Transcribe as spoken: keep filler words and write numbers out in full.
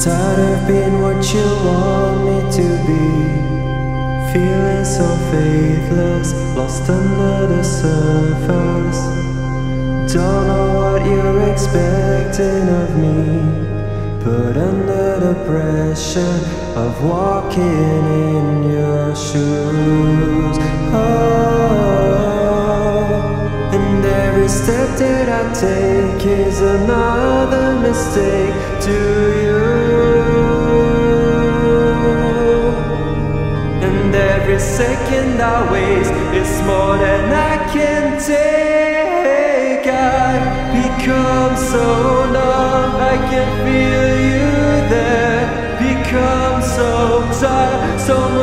tired of being what you want me to be, feeling so faithless, lost under the surface. Don't know what you're expecting of me, but under the pressure of walking in your shoes. Oh, and every step that I take is another mistake to you. And every second I waste is more than I can take. I become so numb, I can feel you there. Become so tired, so